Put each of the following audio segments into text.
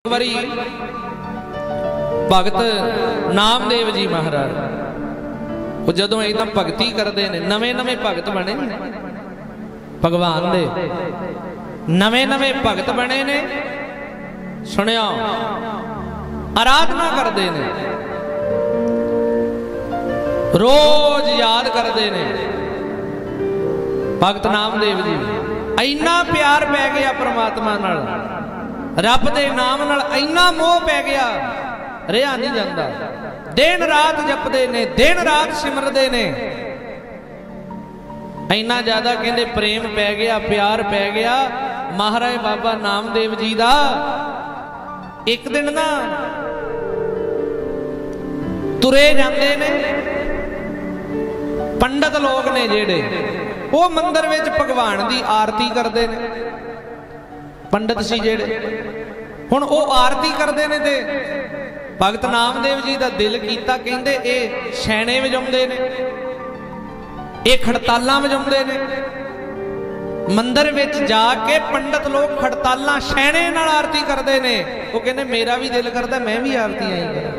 वारी भगत नामदेव जी महाराज वो जदों एकदम भगती करते हैं, नवे नवे भगत बने भगवान दे, नवे नवे भगत बने ने। सुनिया आराधना करते हैं, रोज याद करते हैं भगत नामदेव जी। इन्ना प्यार पै गया परमात्मा नाल, रब दे नाम नाल इन्ना मोह पै गया, रहा नहीं जाता। दिन रात जपदे ने, दिन रात सिमरदे ने। इन्ना ज्यादा कहते प्रेम पै गया, प्यार पै गया महाराज बाबा नामदेव जी दा। एक दिन ना तुरे जाते ने पंडित लोग ने जेड़े, वो मंदिर विच भगवान दी आरती करते ने। पंडित सी जेड़े हुण वो आरती करते ने ते भगत नामदेव जी का दिल कीता, कहंदे ए छैने वजाउंदे ने, ये खड़तालां वजाउंदे ने। मंदिर विच जाके पंडित लोग खड़तालां छैने नाल आरती करते ने। वो कहंदे मेरा भी दिल करदा मैं भी आरती आई करा,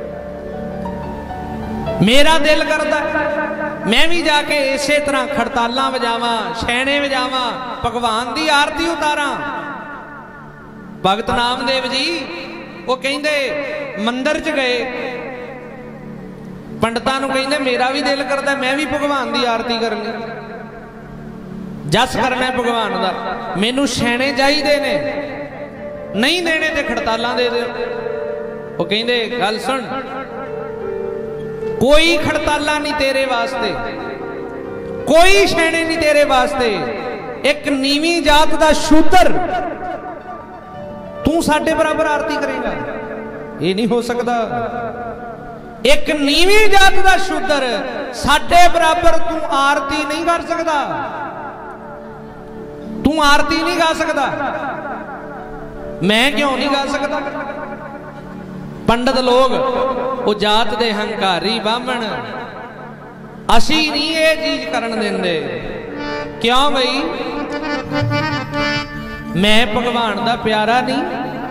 मेरा दिल करदा मैं भी जाके इसे तरह खड़तालां वजावां, छैने वजावां, भगवान की आरती उतारां। भगत नामदेव जी वो कहंदे मंदिर च गए, पंडितां नूं कहंदे मेरा भी दिल करदा मैं भी भगवान की आरती करनी, जस करना है भगवान दा, मैनू छैने चाहिए ने, नहीं देने ते खड़तालां दे दिओ। वो कहंदे गल सुन, कोई खड़ताला नहीं तेरे वास्ते, कोई छैने नहीं तेरे वास्ते। एक नीवी जात दा शूद्र तू साडे बराबर आरती करेगा, ये नहीं हो सकता। एक नीवी जात दा शूद्र साडे बराबर तू आरती नहीं कर सकता, तू आरती नहीं गा सकता। मैं क्यों नहीं गा सकता? पंडित लोग वो जात दे हंकारी बामण असी नहीं ये चीज करन देंदे। क्यों भाई? मैं भगवान दा प्यारा नहीं,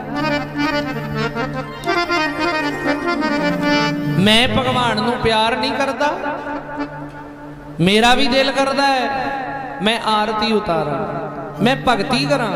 मैं भगवान नू प्यार नहीं करता, मेरा भी दिल करता है मैं आरती उतारा, मैं भगती करा।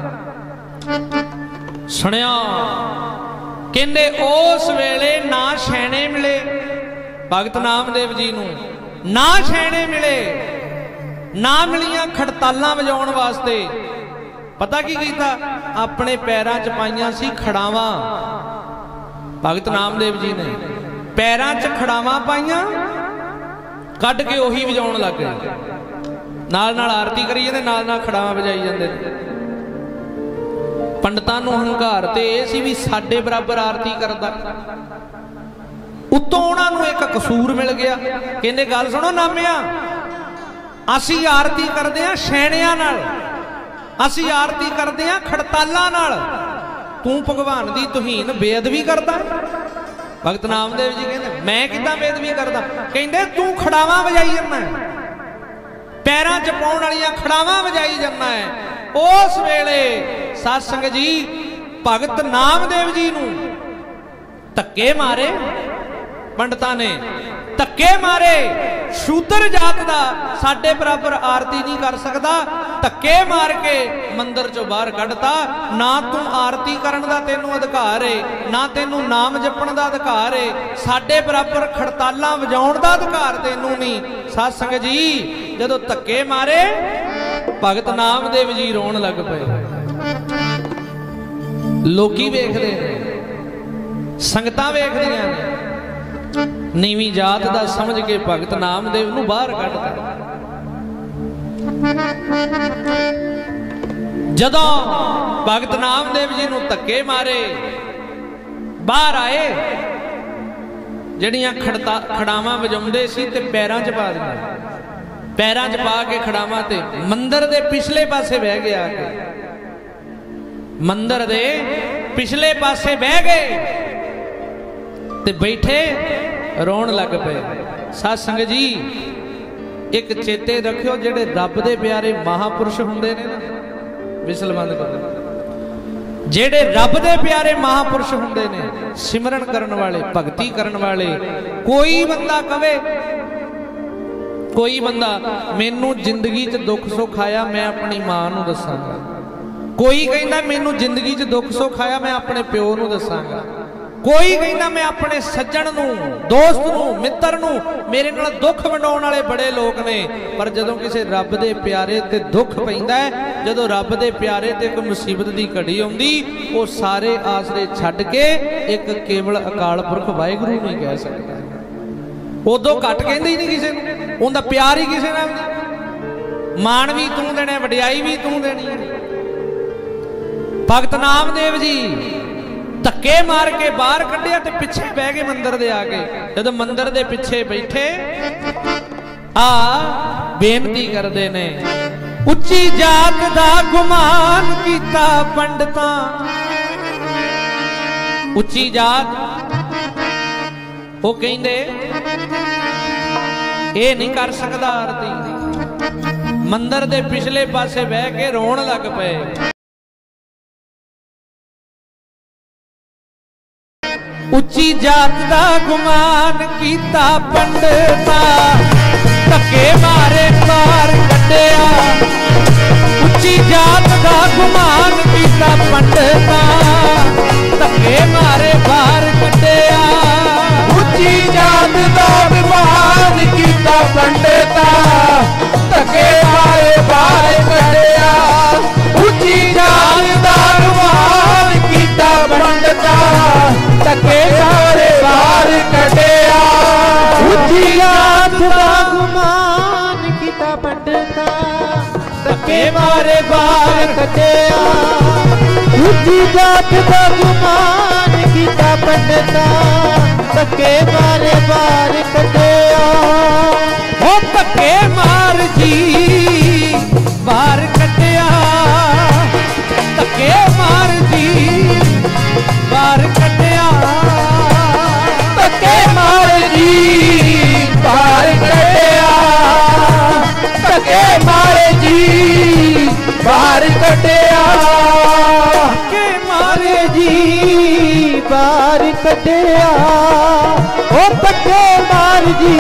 सुनिया कहंदे उस वेले ना छैने मिले भगत नामदेव जी नू, ना छैने मिले, ना मिलियां खड़तालां वजाउण वास्ते। पता की कीता? अपने पैरां च पाईयां सी खड़ावां। भगत नामदेव जी ने पैरां च खड़ावां पाईयां, कढ के ओही वजाउण लग गए, नाल नाल आरती करी जांदे, नाल नाल खड़ावां वजाई जांदे। पंडितां नूं हंकार ते इह सी भी साडे बराबर आरती करदा। उत्तों उहनां नूं एक कसूर मिल गया। कहंदे गल सुणो नामिया, असीं आरती करदे आ छैणियां नाल, असीं आरती करदे आ खड़तालां नाल, तू भगवान दी तुहीन बेअदबी करदा। भगत नामदेव जी कहंदे मैं किदां बेअदबी करदा? कहंदे तू खड़ावां वजाई जांदा है, पैरां च पाउण वालियां खड़ावां वजाई जांदा है। उस वेले साध संगत जी भगत नामदेव जी नूं धक्के मारे, पंडितां ने धक्के मारे। शूद्र जात दा साडे बराबर आरती नहीं कर सकता, धक्के मार के मंदिर चों बाहर कढ़ता। ना तू आरती करन दा तैनूं अधिकार है, ना तैनूं नाम जपण दा अधिकार है, साडे बराबर खड़तालां वजाउण दा अधिकार तैनूं नहीं। साध संगत जी जदों धक्के मारे भगत नामदेव जी रोण लग पए। लोकी वेखदे ने, संगतां वेखदियां ने, नीवी जात दा समझ के भगत नामदेव नूं बाहर कढता। जदों भगत नामदेव जी नूं धक्के मारे बाहर आए, जड़ियां खड़ावां वजाउंदे सी ते पैरां च पा दियां, पैरां च पा के खड़ावां ते मंदिर दे पिछले पासे बह गया, मंदिर दे पिछले पासे बह गए ते बैठे रोण लग पे। साध संगत जी एक चेते रखियो, जेड़े रब दे प्यारे महापुरुष हुंदे ने ना, विसल बंद कर ਜਿਹੜੇ ਰੱਬ ਦੇ ਪਿਆਰੇ ਮਹਾਪੁਰਸ਼ ਹੁੰਦੇ ਨੇ, ਸਿਮਰਨ ਕਰਨ ਵਾਲੇ, ਭਗਤੀ ਕਰਨ ਵਾਲੇ। ਕੋਈ ਬੰਦਾ ਕਵੇ, ਕੋਈ ਬੰਦਾ ਮੈਨੂੰ ਜ਼ਿੰਦਗੀ 'ਚ ਦੁੱਖ ਸੁੱਖ ਆਇਆ ਮੈਂ ਆਪਣੀ ਮਾਂ ਨੂੰ ਦੱਸਾਂਗਾ, ਕੋਈ ਕਹਿੰਦਾ ਮੈਨੂੰ ਜ਼ਿੰਦਗੀ 'ਚ ਦੁੱਖ ਸੁੱਖ ਆਇਆ ਮੈਂ ਆਪਣੇ ਪਿਓ ਨੂੰ ਦੱਸਾਂਗਾ, ਕੋਈ ਕਹਿੰਦਾ मैं अपने सज्जन नूं, दोस्त नूं, मित्र नूं। मेरे नाल दुख वंडाउण वाले बड़े लोग ने, पर जदों किसी रब दे प्यारे ते दुख पैंदा है, जदों रब दे प्यारे ते कोई मुसीबत दी घड़ी आउंदी, वो सारे आसरे छड्ड के एक केवल अकाल पुरख वाहिगुरू नहीं कह सकदा। उदों घट कहंदे ही नहीं किसी नूं, उहदा प्यार ही किसी नाल नहीं। मान भी तूं देना, वडियाई भी तूं देनी है। भगत नामदेव जी धक्के मार के बाहर कढ़िया ते पिछे बह गए मंदिर दे आके। जब मंदिर दे पिछे बैठे आ बेनती करते ने, उच्ची जात दा गुमान कीता पंडिता। उच्ची जात वो कहंदे ये नहीं कर सकदा आरती। मंदिर दे पिछले पासे बह के रोण लग पे। उच्ची जात दा गुमान कीता पंडिता, धक्के मारे बाहर कढ़िया। उच्ची जात दा गुमान कीता पंडिता, धक्के मारे बाहर कढ़िया। उच्ची जात दा गुमान कीता पंडिता, धक्के मारे बाहर कढ़िया। उच्ची जात दा गुमान कीता पंडिता, धक्के मारे बाहर कढ़िया। उच्ची जात दा गुमान कीता पंडिता, धक्के मारे बाहर कढ़िया। उच्ची जात दा गुमान कीता पंडिता, धक्के मारे बाहर कढ़िया। ओ धक्के मार जी बाहर कढ़िया, धक्के मार जी बाहर कढ़िया। धक्के मार जी बाहर कढ़िया, धक्के मार जी बाहर कढ़िया। धक्के मारे जी बाहर कढ़िया। ओ धक्के मार जी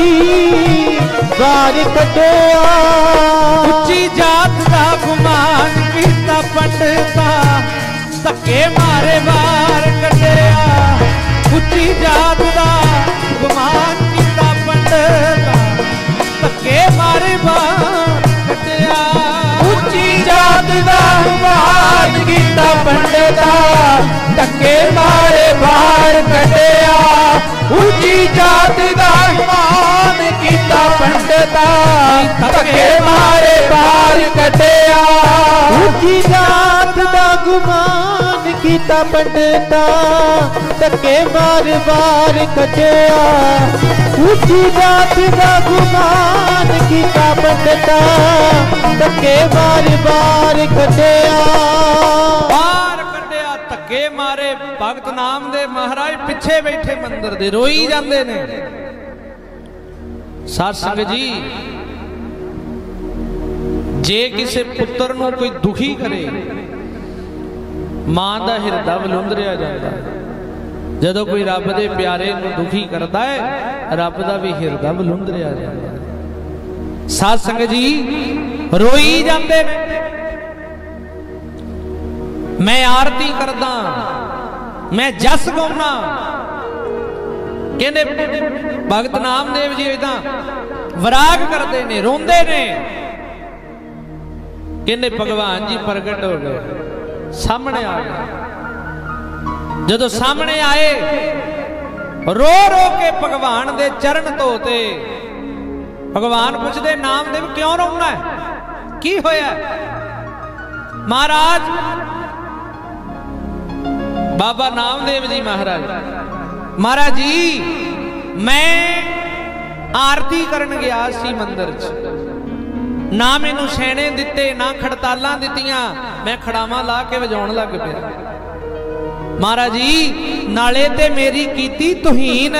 बाहर कढ़िया। उच्ची जात दा गुमान कीता पंडिता, धक्के मारे बाहर कढ़िया। उच्ची जात दा गुमान कीता पंडिता, धक्के मारे बाहर कढ़िया। उच्ची जात दा गुमान कीता पंडिता, धक्के मारे बाहर कढ़िया। उच्ची जात दा गुमान कीता पंडिता, धक्के मारे बाहर कढ़िया। उच्ची जात दा गुमान कीता पंडिता, धक्के मारे बाहर कढ़िया। उच्ची जात दा गुमान कीता पंडिता, धक्के मारे बाहर कढ़िया। बाहर कढ़िया, धक्के मारे। भगत नामदेव महाराज पिछे बैठे मंदिर दे रोई जाते ने। साध संगत जी, जे किसी पुत्र नूं कोई दुखी करे, मां दा हिरदा वलुंदरिया जाता। जदों कोई रब दे प्यारे नूं दुखी करता है, रब दा भी हिरदा वलुंदरिया जाता। साध संगत जी रोई जाते ने। मैं आरती करदा, मैं जस गाउना। कहने भगत नामदेव जी इदा विराग करते ने, रोंदे ने। कहने भगवान जी प्रगट हो गए, सामने आ गए। जदों सामने आए, रो रो के भगवान दे चरण धोते। भगवान पूछते नामदेव क्यों रोना है, की होया? महाराज बाबा नामदेव जी महाराज, महाराज जी मैं आरती करन गया सी मंदिर च, ना मैनू छैने दिते ना खड़तालां दित्तियां, मैं खड़ावां ला के वजाउण लग पिया। महाराज जी नाले ते मेरी कीती तुहीन,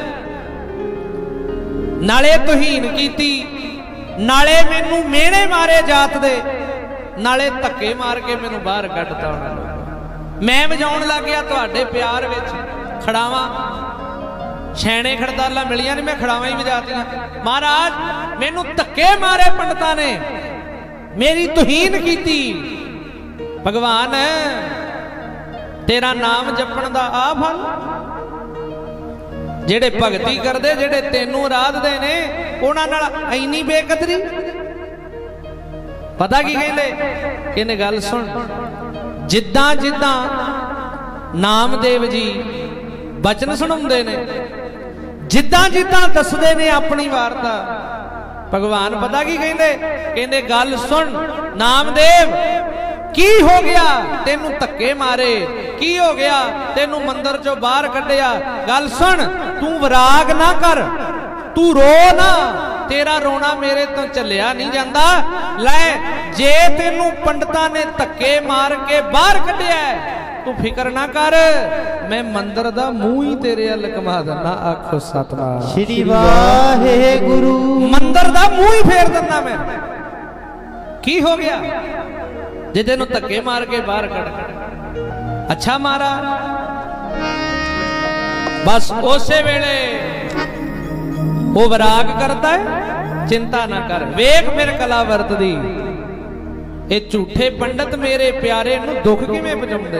नाले तुहीन कीती, नाले मैनू मेहणे मारे जात दे, नाले धक्के मार के मैनू बाहर कढता। मैं वजाउण लग गया तुहाडे प्यार विच खड़ावां। छैणे खड़ताला मिलियां नहीं, मैं खड़ावां ही वजातियां। महाराज मैनू धक्के मारे पंडितां ने, मेरी तुहीन कीती। भगवान तेरा नाम जपण दा आ फल, जेड़े भगती करदे, जेड़े तेनू आराधदे ने, उन्हां नाल इन्नी बेकदरी। पता की कहंदे, कहंदे गल सुन, जिद्दां जिद्दां नामदेव जी बचन सुणाउंदे ने, जिद्दां जिद्दां दसदे ने अपनी वार्ता, भगवान पता की कहंदे, कहंदे गल सुन नामदेव, की हो गया तेनू धक्के मारे, की हो गया तेनू मंदिर चो बाहर कढ़िया। गल सुन, तू विराग ना कर, तू रो ना, तेरा रोना मेरे तो चलिया नहीं जाता। लै जे तेनू पंडितां ने धक्के मार के बाहर कढ़िया, तू फिक्र ना कर, मैं मंदिर दा मूंह ही तेरे अल घुमा देना। आखो सतनाम श्री वाहेगुरु। मंदिर दा मूंह ही फेर देना मैं। की हो गया जे तेनू धक्के मार के बाहर कढ़। अच्छा महाराज, बस उसे वेले वो विराग करता है, चिंता ना कर। वेख मेरे कला वरतदी, ये झूठे पंडित मेरे प्यारे नू दुख किवें पहुंचाउंदे।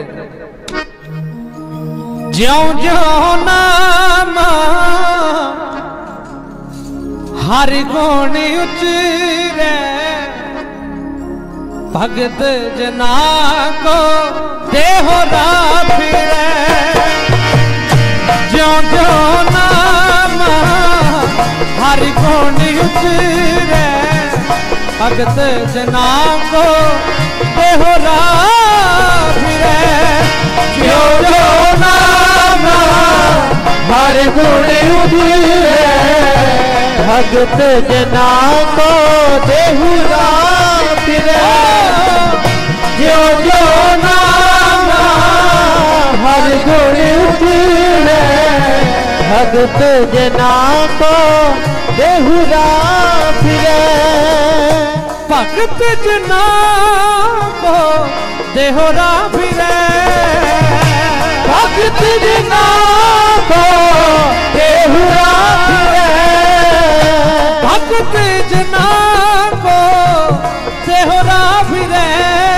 ज्यों ज्यों नाम हर गुण उचरे, भगत जना को देहो दा फिरे। ज्यों ज्यों नाम हर गुण उचरे, भगत जना को देहो दा फिरे। ज्यों ज्यों नाम हर गुण उचरे, भगत जना को देहु दा फिरे। ज्यों ज्यों नाम हर गुण उचरे, भगत जना को देहु दा फिरे। भगत जना को देहो दा फिरे, भगत जना को देहु दा फिरे। भगत जना को देहो दा फिरे,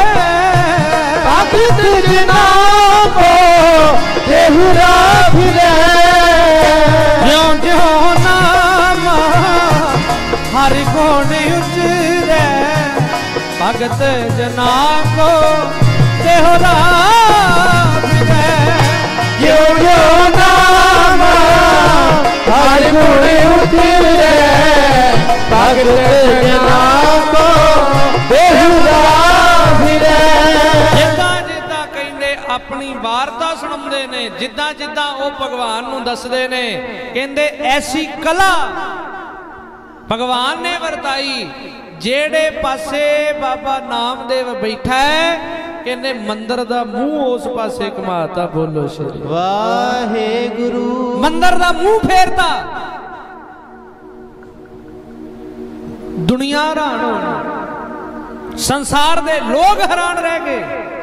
भगत जना को देहु दा फिरे। ज्यों ज्यों नाम हर गुण उचरे, भगत जना को देहो दा फिरे। ज्यों ज्यों नाम हर गुण उचरे, भगत जना को देहु दा फिरे। जिद्दां जिद्दां कहंदे अपनी वार्ता सुणाउंदे ने, जिद्दां जिद्दां ओ भगवान नूं दसदे ने, कहंदे ऐसी कला भगवान ने वरताई। जेड़े पासे बाबा नामदेव बैठा है, कहंदे मंदिर दा मूंह उस पासे घुमाता। बोलो श्री वाहेगुरु। मंदिर दा मूंह फेरता। दुनिया हैरान हो गई, संसार दे लोग हैरान रह गए,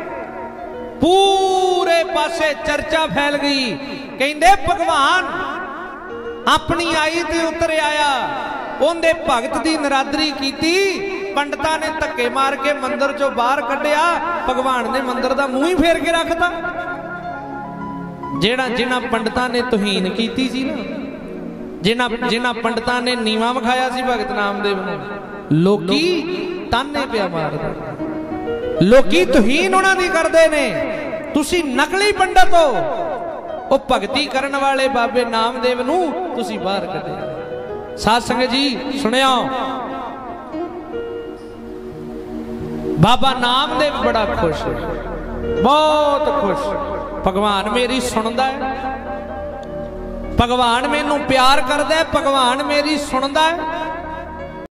पूरे पासे चर्चा फैल गई। कहंदे भगवान अपनी आई ते उतर आया, उनके भगत की नरादरी की, पंडितां ने धक्के मार के मंदिर चो बाहर कढ़िया। भगवान ने मंदिर का मूंह ही फेर के रखता। जेड़ा जिन्हां पंडितां ने तुहीन की सी ना, जिन्हां पंडितां ने नीवा विखाया सी भगत नामदेव नूं, लोकी ताने पिया मारदे, लोकी तुहीन उन्हां दी करदे ने। तुसी नकली पंडित हो, वो भगती करन वाले बाबे नामदेव नूं तुसी बाहर कढ़िया। साध संगत जी सुनियो, बाबा नामदेव बड़ा खुश है, बहुत खुश। भगवान मेरी सुनदा है, भगवान मैनू प्यार करदा है, भगवान मेरी सुनदा है।